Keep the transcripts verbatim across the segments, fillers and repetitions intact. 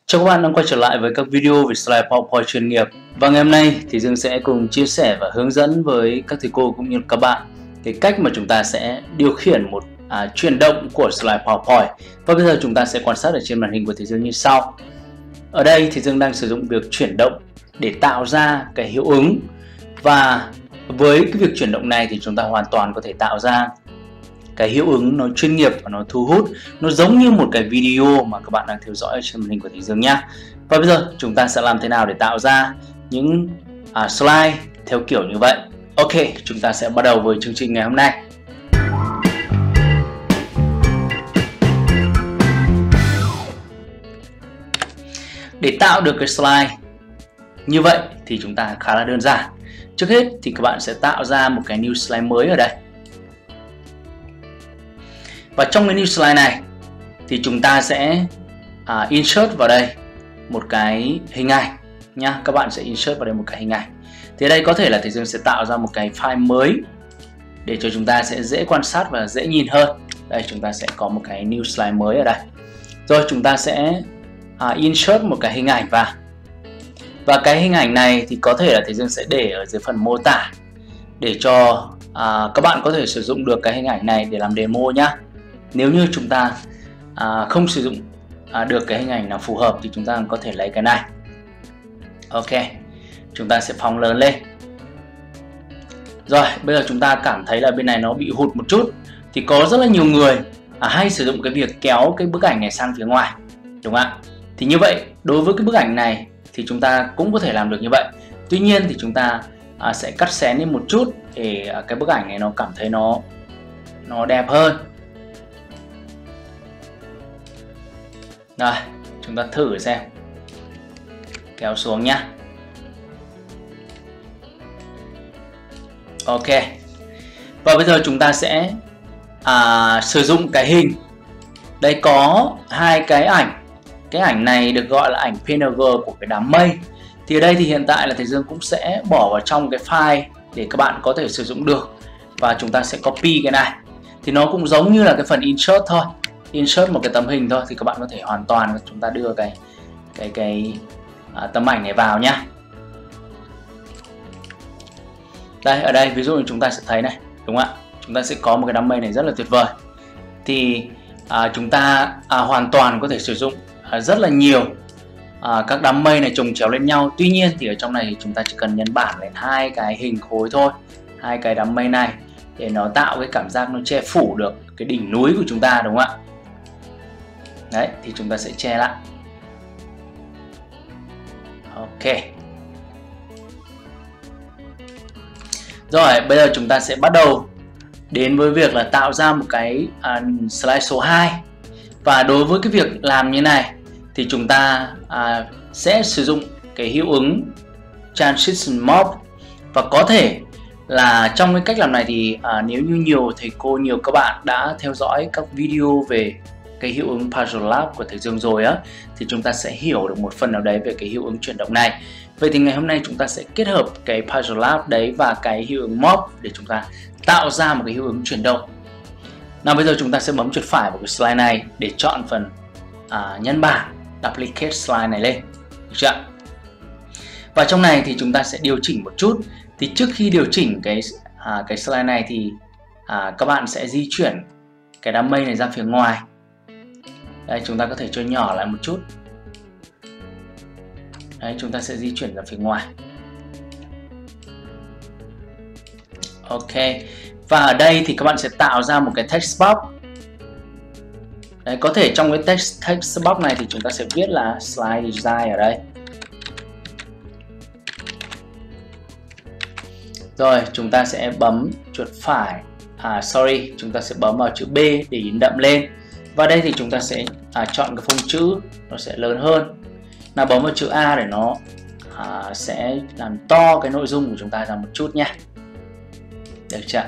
Chào các bạn đang quay trở lại với các video về slide PowerPoint chuyên nghiệp. Và ngày hôm nay thì Dương sẽ cùng chia sẻ và hướng dẫn với các thầy cô cũng như các bạn cái cách mà chúng ta sẽ điều khiển một à, chuyển động của slide PowerPoint. Và bây giờ chúng ta sẽ quan sát ở trên màn hình của thầy Dương như sau. Ở đây thì Dương đang sử dụng việc chuyển động để tạo ra cái hiệu ứng, và với cái việc chuyển động này thì chúng ta hoàn toàn có thể tạo ra cái hiệu ứng nó chuyên nghiệp và nó thu hút, nó giống như một cái video mà các bạn đang theo dõi trên màn hình của thầy Dương nhé. Và bây giờ chúng ta sẽ làm thế nào để tạo ra những à, slide theo kiểu như vậy. Ok, chúng ta sẽ bắt đầu với chương trình ngày hôm nay. Để tạo được cái slide như vậy thì chúng ta khá là đơn giản. Trước hết thì các bạn sẽ tạo ra một cái new slide mới ở đây. Và trong cái new slide này thì chúng ta sẽ à, insert vào đây một cái hình ảnh nhá. Các bạn sẽ insert vào đây một cái hình ảnh. Thì ở đây có thể là thầy Dương sẽ tạo ra một cái file mới để cho chúng ta sẽ dễ quan sát và dễ nhìn hơn. Đây, chúng ta sẽ có một cái new slide mới ở đây. Rồi chúng ta sẽ à, insert một cái hình ảnh vào. Và cái hình ảnh này thì có thể là thầy Dương sẽ để ở dưới phần mô tả để cho à, các bạn có thể sử dụng được cái hình ảnh này để làm demo nhá. Nếu như chúng ta à, không sử dụng à, được cái hình ảnh nào phù hợp thì chúng ta có thể lấy cái này. Ok, chúng ta sẽ phóng lớn lên. Rồi, bây giờ chúng ta cảm thấy là bên này nó bị hụt một chút. Thì có rất là nhiều người à, hay sử dụng cái việc kéo cái bức ảnh này sang phía ngoài, đúng không ạ? Thì như vậy, đối với cái bức ảnh này thì chúng ta cũng có thể làm được như vậy. Tuy nhiên thì chúng ta à, sẽ cắt xén đi một chút để à, cái bức ảnh này nó cảm thấy nó nó đẹp hơn. Rồi, chúng ta thử xem. Kéo xuống nhá. Ok. Và bây giờ chúng ta sẽ à, sử dụng cái hình. Đây có hai cái ảnh. Cái ảnh này được gọi là ảnh pê en giê của cái đám mây. Thì ở đây thì hiện tại là thầy Dương cũng sẽ bỏ vào trong cái file để các bạn có thể sử dụng được. Và chúng ta sẽ copy cái này. Thì nó cũng giống như là cái phần insert thôi. Insert một cái tấm hình thôi thì các bạn có thể hoàn toàn chúng ta đưa cái cái cái à, tấm ảnh này vào nhá. Đây, ở đây ví dụ như chúng ta sẽ thấy này, đúng không ạ? Chúng ta sẽ có một cái đám mây này rất là tuyệt vời. Thì à, chúng ta à, hoàn toàn có thể sử dụng à, rất là nhiều à, các đám mây này chồng chéo lên nhau. Tuy nhiên thì ở trong này thì chúng ta chỉ cần nhân bản lên hai cái hình khối thôi, hai cái đám mây này để nó tạo cái cảm giác nó che phủ được cái đỉnh núi của chúng ta, đúng không ạ? Đấy, thì chúng ta sẽ che lại. Ok. Rồi, bây giờ chúng ta sẽ bắt đầu đến với việc là tạo ra một cái uh, slide số hai. Và đối với cái việc làm như này thì chúng ta uh, sẽ sử dụng cái hiệu ứng Transition Mob. Và có thể là trong cái cách làm này thì uh, nếu như nhiều thầy cô, nhiều các bạn đã theo dõi các video về cái hiệu ứng Puzzle Lab của thầy Dương rồi á, thì chúng ta sẽ hiểu được một phần nào đấy về cái hiệu ứng chuyển động này. Vậy thì ngày hôm nay chúng ta sẽ kết hợp cái Puzzle Lab đấy và cái hiệu ứng Mob để chúng ta tạo ra một cái hiệu ứng chuyển động. Nào, bây giờ chúng ta sẽ bấm chuột phải vào cái slide này để chọn phần à, nhân bản Duplicate Slide này lên, được chưa? Và trong này thì chúng ta sẽ điều chỉnh một chút. Thì trước khi điều chỉnh cái à, cái slide này thì à, các bạn sẽ di chuyển cái đám mây này ra phía ngoài. Đây, chúng ta có thể cho nhỏ lại một chút. Đấy, chúng ta sẽ di chuyển ra phía ngoài. Ok. Và ở đây thì các bạn sẽ tạo ra một cái text box. Đấy, có thể trong cái text, text box này thì chúng ta sẽ viết là slide design ở đây. Rồi, chúng ta sẽ bấm chuột phải. À, sorry, chúng ta sẽ bấm vào chữ B để in đậm lên. Và đây thì chúng ta sẽ à, chọn cái phông chữ nó sẽ lớn hơn. Nào, bấm vào chữ A để nó à, sẽ làm to cái nội dung của chúng ta ra một chút nha. Được chưa?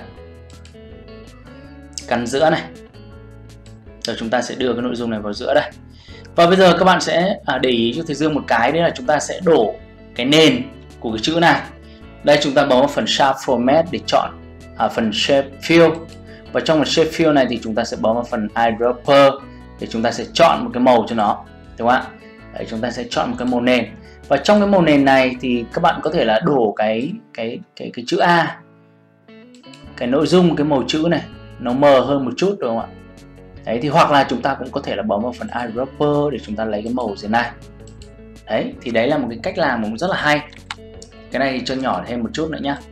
Căn giữa này. Rồi chúng ta sẽ đưa cái nội dung này vào giữa đây. Và bây giờ các bạn sẽ à, để ý cho thầy Dương một cái, đấy là chúng ta sẽ đổ cái nền của cái chữ này. Đây, chúng ta bấm vào phần Shape Format để chọn à, phần Shape Fill. Và trong phần Shape Fill này thì chúng ta sẽ bấm vào phần Eyedropper để chúng ta sẽ chọn một cái màu cho nó, đúng không ạ? Đấy, chúng ta sẽ chọn một cái màu nền, và trong cái màu nền này thì các bạn có thể là đổ cái cái cái cái chữ A, cái nội dung cái màu chữ này nó mờ hơn một chút, đúng không ạ? Đấy, thì hoặc là chúng ta cũng có thể là bấm vào phần eyedropper để chúng ta lấy cái màu dưới này. Đấy, thì đấy là một cái cách làm cũng rất là hay. Cái này thì cho nhỏ thêm một chút nữa nhá.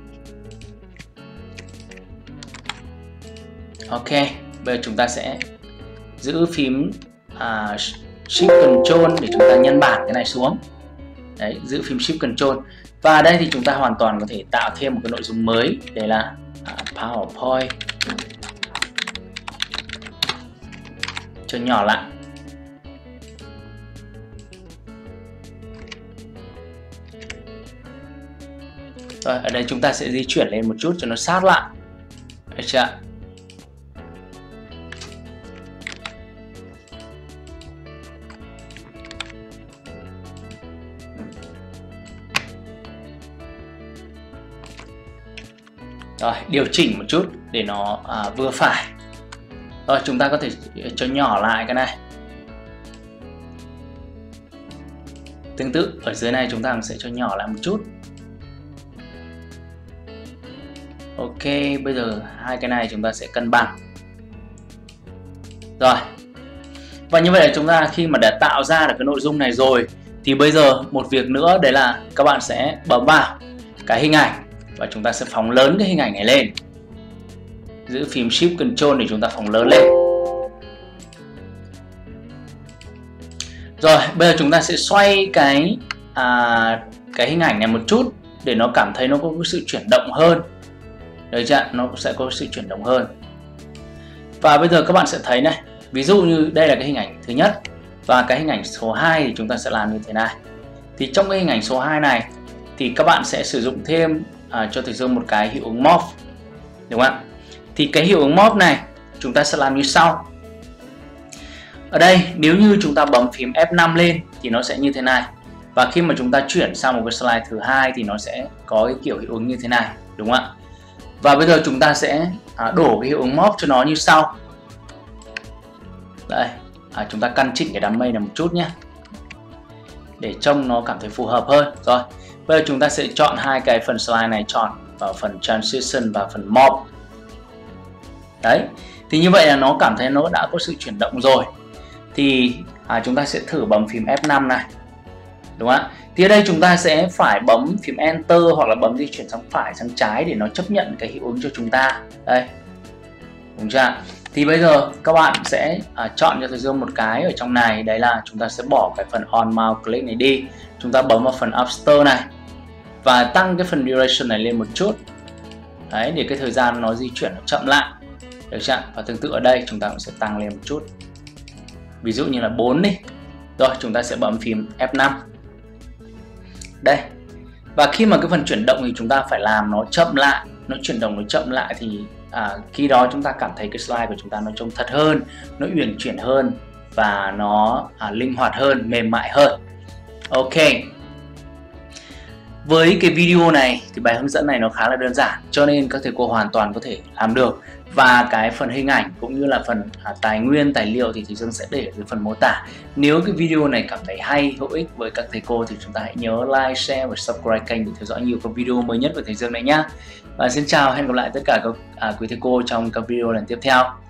Ok, bây giờ chúng ta sẽ giữ phím à, Shift Control để chúng ta nhân bản cái này xuống. Đấy, giữ phím Shift Control. Và đây thì chúng ta hoàn toàn có thể tạo thêm một cái nội dung mới. Đây là à, PowerPoint. Cho nhỏ lại. Rồi, ở đây chúng ta sẽ di chuyển lên một chút cho nó sát lại. Được chưa? Rồi, điều chỉnh một chút để nó à, vừa phải. Rồi, chúng ta có thể cho nhỏ lại cái này. Tương tự, ở dưới này chúng ta cũng sẽ cho nhỏ lại một chút. Ok, bây giờ hai cái này chúng ta sẽ cân bằng. Rồi. Và như vậy là chúng ta khi mà đã tạo ra được cái nội dung này rồi, thì bây giờ một việc nữa đấy là các bạn sẽ bấm vào cái hình ảnh và chúng ta sẽ phóng lớn cái hình ảnh này lên. Giữ phím Shift Control để chúng ta phóng lớn lên. Rồi, bây giờ chúng ta sẽ xoay cái à, cái hình ảnh này một chút để nó cảm thấy nó có sự chuyển động hơn. Đấy chưa? Nó sẽ có sự chuyển động hơn. Và bây giờ các bạn sẽ thấy này, ví dụ như đây là cái hình ảnh thứ nhất và cái hình ảnh số hai thì chúng ta sẽ làm như thế này. Thì trong cái hình ảnh số hai này thì các bạn sẽ sử dụng thêm à, cho Thủy Dương một cái hiệu ứng Morph, đúng không ạ? Thì cái hiệu ứng Morph này chúng ta sẽ làm như sau. Ở đây nếu như chúng ta bấm phím F năm lên thì nó sẽ như thế này. Và khi mà chúng ta chuyển sang một cái slide thứ hai thì nó sẽ có cái kiểu hiệu ứng như thế này, đúng không ạ? Và bây giờ chúng ta sẽ à, đổ cái hiệu ứng Morph cho nó như sau. Đây, à, chúng ta căn chỉnh cái đám mây này một chút nhé, để trông nó cảm thấy phù hợp hơn. Rồi, bây giờ chúng ta sẽ chọn hai cái phần slide này, chọn vào phần Transition và phần Morph. Đấy, thì như vậy là nó cảm thấy nó đã có sự chuyển động rồi. Thì à, chúng ta sẽ thử bấm phím F năm này, đúng không ạ? Thì ở đây chúng ta sẽ phải bấm phím Enter hoặc là bấm di chuyển sang phải sang trái để nó chấp nhận cái hiệu ứng cho chúng ta. Đây, đúng chưa? Thì bây giờ các bạn sẽ à, chọn cho Thủy Dương một cái ở trong này, đấy là chúng ta sẽ bỏ cái phần On Mouse Click này đi. Chúng ta bấm vào phần After này và tăng cái phần Duration này lên một chút. Đấy, để cái thời gian nó di chuyển nó chậm lại. Được chưa? Và tương tự ở đây chúng ta cũng sẽ tăng lên một chút. Ví dụ như là bốn đi. Rồi, chúng ta sẽ bấm phím F năm. Đây. Và khi mà cái phần chuyển động thì chúng ta phải làm nó chậm lại. Nó chuyển động nó chậm lại thì à, khi đó chúng ta cảm thấy cái slide của chúng ta nó trông thật hơn, nó uyển chuyển hơn và nó à, linh hoạt hơn, mềm mại hơn. Ok. Với cái video này thì bài hướng dẫn này nó khá là đơn giản, cho nên các thầy cô hoàn toàn có thể làm được. Và cái phần hình ảnh cũng như là phần à, tài nguyên, tài liệu thì Thủy Dương sẽ để ở dưới phần mô tả. Nếu cái video này cảm thấy hay, hữu ích với các thầy cô thì chúng ta hãy nhớ like, share và subscribe kênh để theo dõi nhiều các video mới nhất của Thủy Dương này nhé. Và xin chào, hẹn gặp lại tất cả các à, quý thầy cô trong các video lần tiếp theo.